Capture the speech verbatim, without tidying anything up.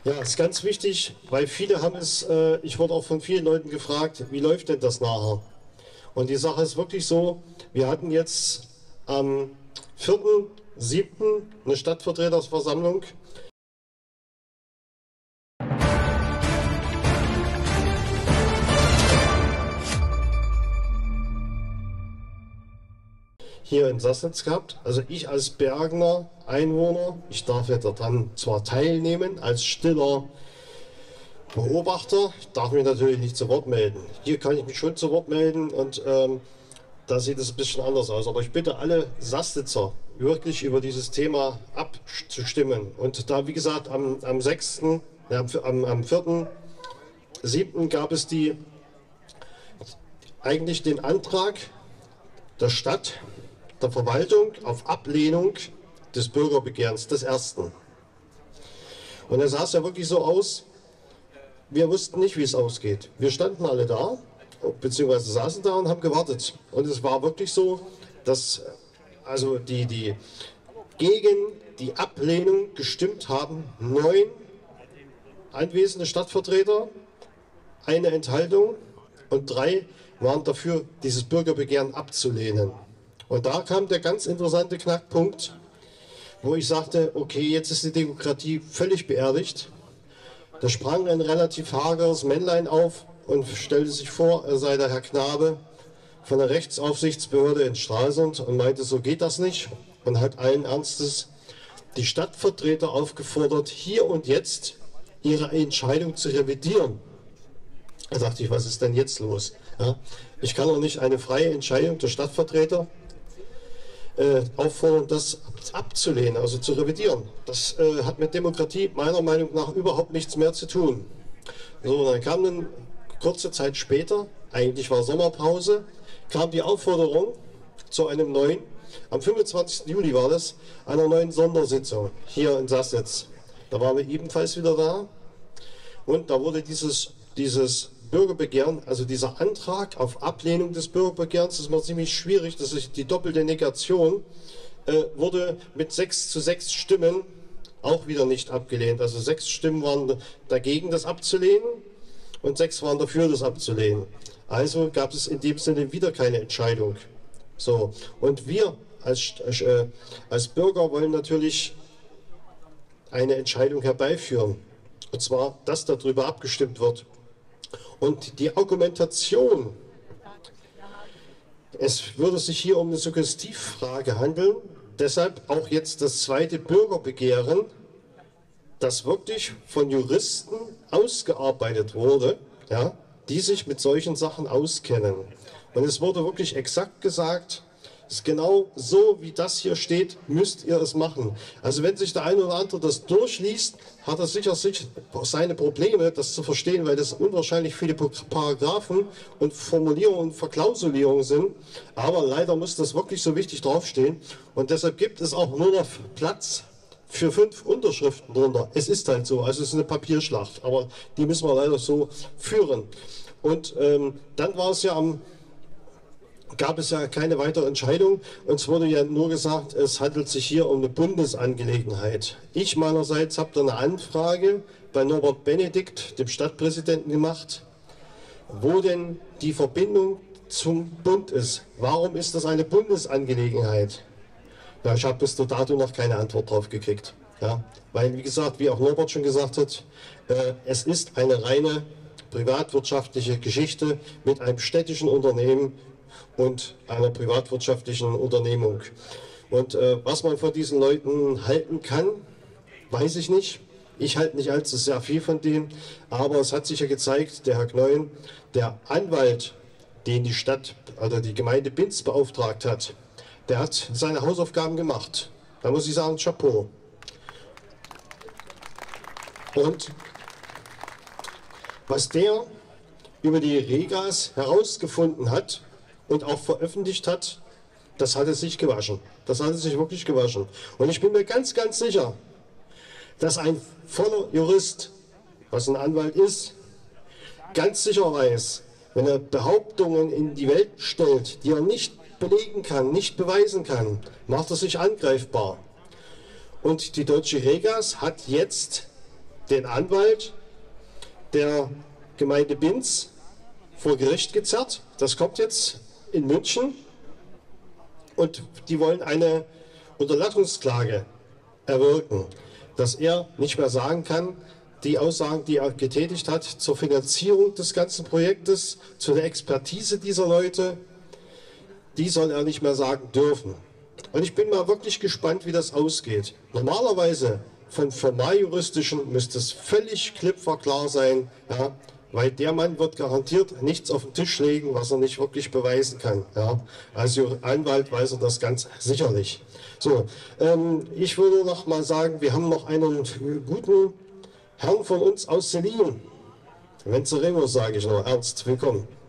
Ja, ist ganz wichtig, weil viele haben es, äh, ich wurde auch von vielen Leuten gefragt, wie läuft denn das nachher? Und die Sache ist wirklich so, wir hatten jetzt am vierten siebten eine Stadtvertretersversammlung. Hier in Sassnitz gehabt. Also ich als Bergener Einwohner, ich darf ja daran zwar teilnehmen, als stiller Beobachter, ich darf mich natürlich nicht zu Wort melden. Hier kann ich mich schon zu Wort melden und ähm, da sieht es ein bisschen anders aus. Aber ich bitte alle Sassnitzer wirklich über dieses Thema abzustimmen. Und da, wie gesagt, am, am sechsten, ja, am, am vierten siebten gab es die eigentlich den Antrag der Stadt, der Verwaltung auf Ablehnung des Bürgerbegehrens des ersten. Und es sah es ja wirklich so aus, wir wussten nicht, wie es ausgeht. Wir standen alle da, beziehungsweise saßen da und haben gewartet. Und es war wirklich so, dass also die, die gegen die Ablehnung gestimmt haben, neun anwesende Stadtvertreter, eine Enthaltung und drei waren dafür, dieses Bürgerbegehren abzulehnen. Und da kam der ganz interessante Knackpunkt, wo ich sagte, okay, jetzt ist die Demokratie völlig beerdigt. Da sprang ein relativ hageres Männlein auf und stellte sich vor, er sei der Herr Knabe von der Rechtsaufsichtsbehörde in Stralsund und meinte, so geht das nicht. Und hat allen Ernstes die Stadtvertreter aufgefordert, hier und jetzt ihre Entscheidung zu revidieren. Da dachte ich, was ist denn jetzt los? Ja, ich kann doch nicht eine freie Entscheidung der Stadtvertreter äh, auffordern, das abzulehnen, also zu revidieren. Das äh, hat mit Demokratie meiner Meinung nach überhaupt nichts mehr zu tun. So, dann kam dann kurze Zeit später, eigentlich war Sommerpause, kam die Aufforderung zu einem neuen, am fünfundzwanzigsten Juli war das, einer neuen Sondersitzung hier in Sassnitz. Da waren wir ebenfalls wieder da und da wurde dieses, dieses Bürgerbegehren, also dieser Antrag auf Ablehnung des Bürgerbegehrens, das war ziemlich schwierig, das ist die doppelte Negation, äh, wurde mit sechs zu sechs Stimmen auch wieder nicht abgelehnt. Also sechs Stimmen waren dagegen, das abzulehnen und sechs waren dafür, das abzulehnen. Also gab es in dem Sinne wieder keine Entscheidung. So, und wir als, äh, als Bürger wollen natürlich eine Entscheidung herbeiführen. Und zwar, dass darüber abgestimmt wird. Und die Argumentation, es würde sich hier um eine Suggestivfrage handeln, deshalb auch jetzt das zweite Bürgerbegehren, das wirklich von Juristen ausgearbeitet wurde, ja, die sich mit solchen Sachen auskennen. Und es wurde wirklich exakt gesagt, ist genau so, wie das hier steht, müsst ihr es machen. Also wenn sich der eine oder andere das durchliest, hat er sicher seine Probleme, das zu verstehen, weil das unwahrscheinlich viele Paragraphen und Formulierungen und Verklausulierungen sind. Aber leider muss das wirklich so wichtig draufstehen. Und deshalb gibt es auch nur noch Platz für fünf Unterschriften drunter. Es ist halt so, also es ist eine Papierschlacht, aber die müssen wir leider so führen. Und ähm, dann war es ja am gab es ja keine weitere Entscheidung. Uns wurde ja nur gesagt, es handelt sich hier um eine Bundesangelegenheit. Ich meinerseits habe da eine Anfrage bei Norbert Benedikt, dem Stadtpräsidenten, gemacht, wo denn die Verbindung zum Bund ist. Warum ist das eine Bundesangelegenheit? Ja, ich habe bis dato noch keine Antwort drauf gekriegt. Ja, weil, wie gesagt, wie auch Norbert schon gesagt hat, äh, es ist eine reine privatwirtschaftliche Geschichte mit einem städtischen Unternehmen und einer privatwirtschaftlichen Unternehmung. Und äh, was man von diesen Leuten halten kann, weiß ich nicht. Ich halte nicht allzu sehr viel von denen, aber es hat sich ja gezeigt, der Herr Kneun, der Anwalt, den die Stadt oder die Gemeinde Binz beauftragt hat, der hat seine Hausaufgaben gemacht. Da muss ich sagen, Chapeau. Und was der über die Regas herausgefunden hat und auch veröffentlicht hat, das hat es sich gewaschen. Das hat es sich wirklich gewaschen. Und ich bin mir ganz, ganz sicher, dass ein voller Jurist, was ein Anwalt ist, ganz sicher weiß, wenn er Behauptungen in die Welt stellt, die er nicht belegen kann, nicht beweisen kann, macht er sich angreifbar. Und die Deutsche Regas hat jetzt den Anwalt der Gemeinde Binz vor Gericht gezerrt. Das kommt jetzt in München und die wollen eine Unterlassungsklage erwirken, dass er nicht mehr sagen kann, die Aussagen, die er getätigt hat zur Finanzierung des ganzen Projektes, zu der Expertise dieser Leute, die soll er nicht mehr sagen dürfen. Und ich bin mal wirklich gespannt, wie das ausgeht. Normalerweise von formaljuristischen müsste es völlig klipp und klar sein, ja, weil der Mann wird garantiert nichts auf den Tisch legen, was er nicht wirklich beweisen kann. Ja. Als Anwalt weiß er das ganz sicherlich. So, ähm, ich würde noch mal sagen, wir haben noch einen guten Herrn von uns aus Selin. Venceremos, sage ich noch. Ernst, willkommen.